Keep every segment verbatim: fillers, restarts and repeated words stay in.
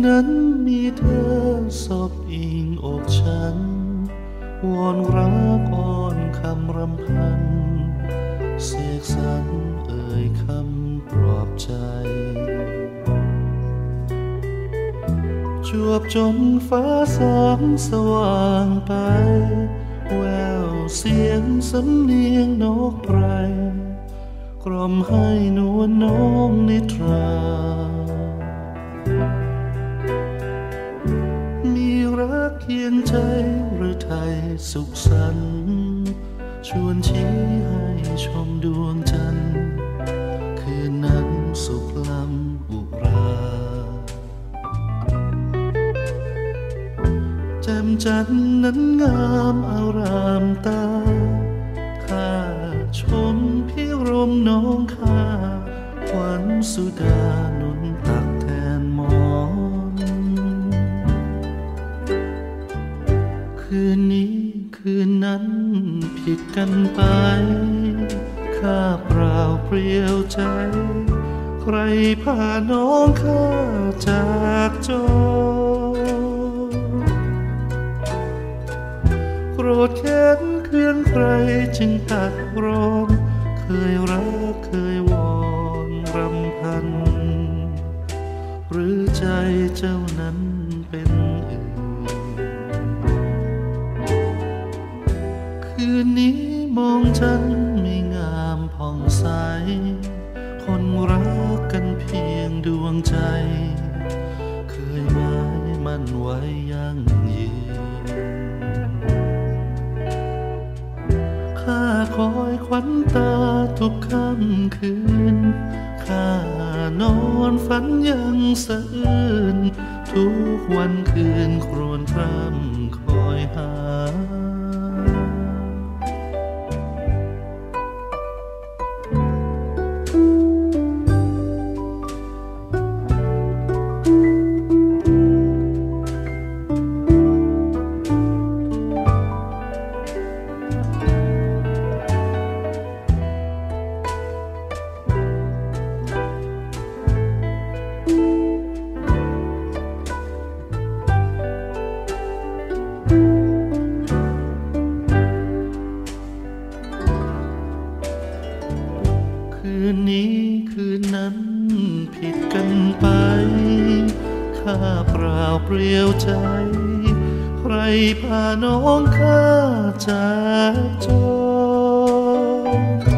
นั้นมีเธอซบอิงอกฉันวอนรักอ่อนคำรำพันเสกสรรเอ่ยคำปลอบใจจวบจนฟ้าสางสว่างไปแววเสียงสำเนียงนกไพรกล่อมให้นวลน้องนิทรามีรักเคียงใจหรือไทยสุขสันต์ชวนชี้ให้ชมดวงจันทร์คืนนั้นสุขล้ำอุราแจ่มจันทร์นั้นงามอารามตาข้าชมพิรมน้องข้าขวัญสุดาหนุนตักแทนหมอนคืนนี้คืนนั้นผิดกันไปข้าเปล่าเปลี่ยวใจใครพาน้องข้าจากจรโกรธแค้นเคืองใครจึงตัดรอนเคยรักเคยวอนรำพันหรือใจเจ้านั้นเป็นอื่นคืนนี้มองฉันไม่งามผ่องใสคนรักกันเพียงดวงใจเคยหมายมันไว้ยั่งยืนข้าคอยขวัญตาทุกค่ำคืนข้านอนฝันยังสะอื้นทุกวันคืนครวญคร่ำคอยหาคืนนี้คืนนั้นผิดกันไปข้าเปล่าเปลี่ยวใจใครพาน้องข้าจากจร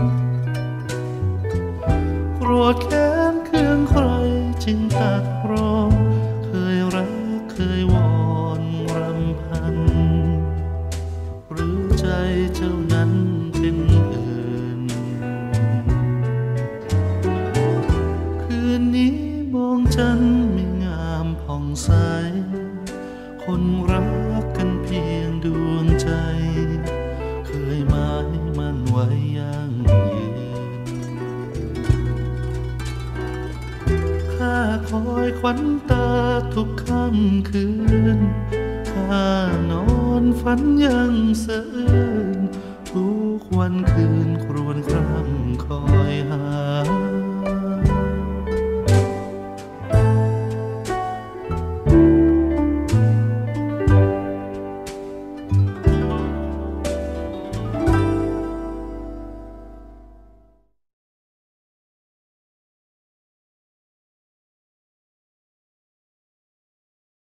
โกรธแค้นเคืองใครจึงตัดรอนเคยรักเคยวอนรำพันหรือใจเจ้านั้นเป็นอื่นคืนนี้มองจันทร์ไม่งามผ่องใสคนรักกันเพียงดวงใจเคยหมายมันไว้ยั่งยืนข้าคอยขวัญตาทุกค่ำคืนข้านอนฝันยังสะอื้นทุกวันคืนครวญคร่ำคอยหา